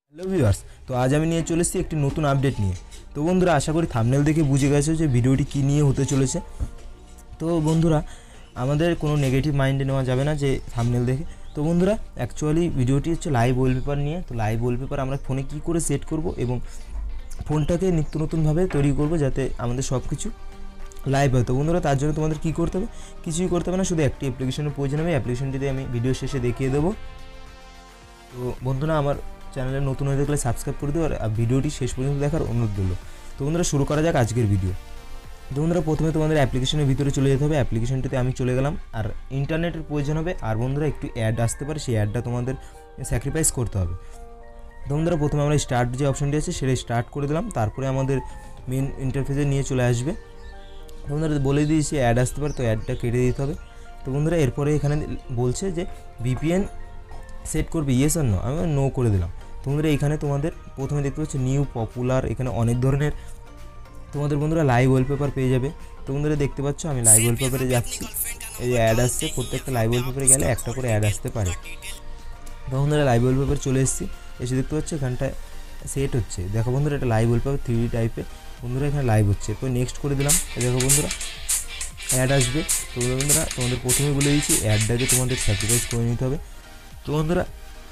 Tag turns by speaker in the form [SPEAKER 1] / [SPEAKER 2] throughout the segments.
[SPEAKER 1] Hello viewers, তো আজ আমি নিয়ে চলে এসেছি একটি নতুন আপডেট নিয়ে। তো বন্ধুরা, আশা করি থাম্বনেল দেখে বুঝে গেছো যে ভিডিওটি কী নিয়ে হতে চলেছে। তো বন্ধুরা, আমাদের কোনো নেগেটিভ মাইন্ডে নেওয়া যাবে না যে থাম্বনেল দেখে। তো বন্ধুরা, অ্যাকচুয়ালি ভিডিওটি হচ্ছে লাইভ ওয়ালপেপার নিয়ে। তো লাইভ ওয়ালপেপার আমরা ফোনে কী করে সেট করব এবং ফোনটাকে নিত্য নতুনভাবে তৈরি করব যাতে আমাদের সব কিছু লাইভ হয়। তো বন্ধুরা, তার জন্য তোমাদের কী করতে হবে? কিছুই করতে হবে না, শুধু একটি অ্যাপ্লিকেশনের প্রয়োজন হবে। অ্যাপ্লিকেশনটিতে আমি ভিডিও শেষে দেখিয়ে দেবো। তো বন্ধুরা, আমার চ্যানেলে নতুন হয়ে থাকলে সাবস্ক্রাইব করে দিও আর ভিডিওটি শেষ পর্যন্ত দেখার অনুরোধ রইল। তো বন্ধুরা, শুরু করা যাক আজকের ভিডিও। তো বন্ধুরা, প্রথমে তোমাদের অ্যাপ্লিকেশনের ভিতরে চলে যেতে হবে। অ্যাপ্লিকেশনটিতে আমি চলে গেলাম। আর ইন্টারনেটের প্রয়োজন হবে, আর বন্ধুরা একটু অ্যাড আসতে পারে, সেই অ্যাডটা তোমাদের স্যাক্রিফাইস করতে হবে। তো বন্ধুরা, প্রথমে আমরা স্টার্ট যে অপশনটি আছে সেটা স্টার্ট করে দিলাম। তারপরে আমাদের মেন ইন্টারফেসে নিয়ে চলে আসবে। তো বন্ধুরা, বলে দিয়েছি অ্যাড আসতে পারে, তো অ্যাডটা কেটে দিতে হবে। তো বন্ধুরা, এরপরে এখানে বলছে যে ভিপিএন সেট করবে, ইয়েস আর নো, আমি নো করে দিলাম। তোমরা এখানে তোমাদের প্রথমে দেখতে পাচ্ছ নিউ পপুলার, এখানে অনেক ধরনের তোমাদের বন্ধুরা লাইভ ওয়ালপেপার পেয়ে যাবে। তো বন্ধুরা, দেখতে পাচ্ছ আমি লাইভ ওয়ালপেপারে যাচ্ছি, এই অ্যাড আসছে, প্রত্যেকটা লাইভ ওয়ালপেপারে গেলে একটা করে অ্যাড আসতে পারে। তো বন্ধুরা, লাইভ ওয়ালপেপার চলে এসেছি, এসে দেখতে পাচ্ছ এখানটায় সেট হচ্ছে। দেখো বন্ধুরা, এটা লাইভ ওয়ালপেপার 3D টাইপের। বন্ধুরা, এখানে লাইভ হচ্ছে। এরপর নেক্সট করে দিলাম। দেখো বন্ধুরা, অ্যাড আসবে। তো বন্ধুরা, তোমাদের প্রথমে বলে দিয়েছি অ্যাডটাকে তোমাদের স্যাক্রিফাইস করে নিতে হবে। তো বন্ধুরা,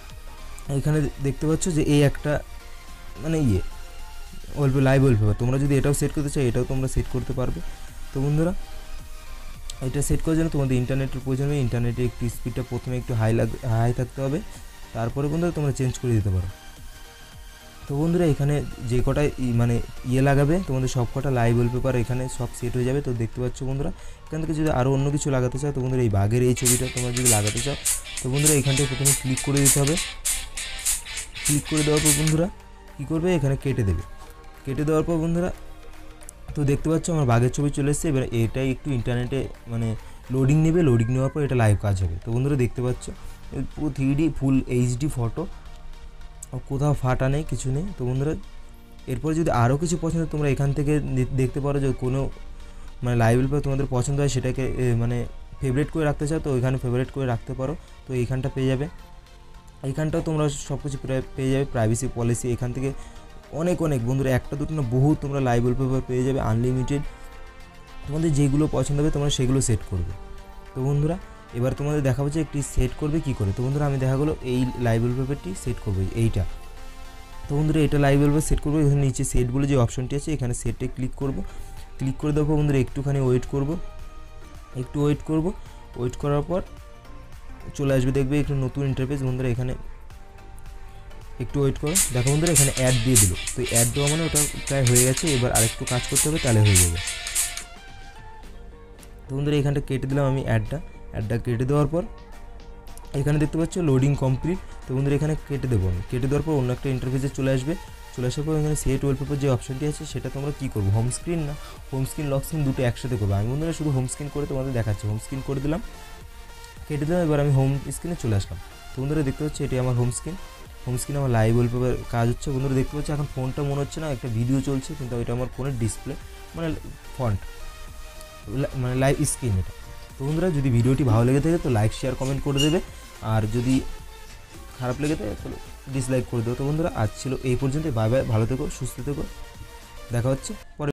[SPEAKER 1] এখানে দেখতে পাচ্ছ যে এই একটা মানে লাইভ ওয়ালপেপার। তোমরা যদি এটাও সেট করতে চাও, এটাও তোমরা সেট করতে পারবে। তো বন্ধুরা, এটা সেট করার জন্য তোমাদের ইন্টারনেটের প্রয়োজন হবে। ইন্টারনেটে একটু স্পিডটা প্রথমে একটু হাই থাকতে হবে, তারপরে বন্ধুরা তোমরা চেঞ্জ করে দিতে পারো। তো বন্ধুরা, এখানে যে কটা মানে লাগাবে তোমাদের সব কটা লাইভ ওয়ালপেপার এখানে সব সেট হয়ে যাবে। তো দেখতে পাচ্ছ বন্ধুরা, এখান থেকে যদি আরও অন্য কিছু লাগাতে চাও, তো বন্ধুরা এই বাঘের এই ছবিটা তোমরা যদি লাগাতে চাও, তো বন্ধুরা এখানটায় প্রথমে ক্লিক করে দিতে হবে। ক্লিক করে দেওয়ার পর বন্ধুরা কী করবে, এখানে কেটে দেবে। কেটে দেওয়ার পর বন্ধুরা, তো দেখতে পাচ্ছ আমার বাঘের ছবি চলে এসেছে। এবার এটাই একটু ইন্টারনেটে মানে লোডিং নেবে, লোডিং নেওয়ার পর এটা লাইভ কাজ হবে। তো বন্ধুরা, দেখতে পাচ্ছ পুরো 3D ফুল এইচডি ফটো, কোথাও ফাটা নেই, কিছু নেই। তো বন্ধুরা, এরপরে যদি আরও কিছু পছন্দ তোমরা এখান থেকে দেখতে পারো যে কোনো মানে লাইভ ওয়ালপেপার তোমাদের পছন্দ হয়, সেটাকে মানে ফেভারিট করে রাখতে চাও, তো এখানে ফেভারিট করে রাখতে পারো। তো এইখানটা পেয়ে যাবে। এইখানটাও তোমরা সব কিছু পেয়ে যাবে, প্রাইভেসি পলিসি এখান থেকে অনেক বন্ধুরা, একটা দুটো না বহু তোমরা লাইভ ওয়ালপেপার পেয়ে যাবে আনলিমিটেড। তোমাদের যেগুলো পছন্দ হবে তোমরা সেগুলো সেট করবে। তো বন্ধুরা, এবার তোমাদের দেখাবো যে একটি সেট করবে কী করে। তো বন্ধুরা, আমি দেখা গেলো এই লাইভ ওয়ালপেপারটি সেট করবো, এইটা। তো বন্ধুরা, এটা লাইভ ওয়ালপেপার সেট করবো। এখানে নিচে সেট বলে যে অপশনটি আছে, এখানে সেটে ক্লিক করব। ক্লিক করে দেবো বন্ধুরা, একটুখানি ওয়েট করব, ওয়েট করার পর চলে আসবে, দেখবে একটু নতুন ইন্টারফেস। বন্ধুরা, এখানে একটু ওয়েট করো। দেখো বন্ধুরা, এখানে অ্যাড দিয়ে দিল। তো অ্যাড দেওয়া মানে ওটা প্রায় হয়ে গেছে, এবার আরেকটু কাজ করতে হবে, তাহলে হয়ে যাবে। তো বন্ধুরা, এখানটা কেটে দিলাম আমি অ্যাডটা কেটে দেওয়ার পর এখানে দেখতে পাচ্ছ লোডিং কমপ্লিট। তো বন্ধুরা, এখানে কেটে দেবো আমি। কেটে দেওয়ার পর অন্য একটা ইন্টারফেসে চলে আসার পর এখানে সেট ওয়ালপেপার যে অপশনটি আছে সেটা তোমরা কী করবো, হোম স্ক্রিন না হোম স্ক্রিন লক স্ক্রিন দুটো একসাথে করবো। আমি বন্ধুরা শুধু হোম স্ক্রিন করে তোমাদের দেখাচ্ছি। হোম স্ক্রিন করে দিলাম, কেটে দিলাম। এবার আমি হোম স্ক্রিনে চলে আসলাম। তো বন্ধুরা, দেখতে পাচ্ছি এটি আমার হোম স্ক্রিনে আমার লাইভ ওয়ালপেপার কাজ হচ্ছে। বন্ধুরা, দেখতে পাচ্ছি এখন ফোনটা মনে হচ্ছে না একটা ভিডিও চলছে, কিন্তু এটা আমার ফোনের ডিসপ্লে মানে ফন্ট মানে লাইভ স্ক্রিন এটা। তো বন্ধুরা, যদি ভিডিওটি ভালো লেগে থাকে তো লাইক শেয়ার কমেন্ট করে দেবে, আর যদি খারাপ লেগে থাকে তাহলে ডিসলাইক করে দেবো। তো বন্ধুরা, আজ ছিল এই পর্যন্ত। বাই বাই, ভালো থেকো, সুস্থ থেকো, দেখা হচ্ছে পরে।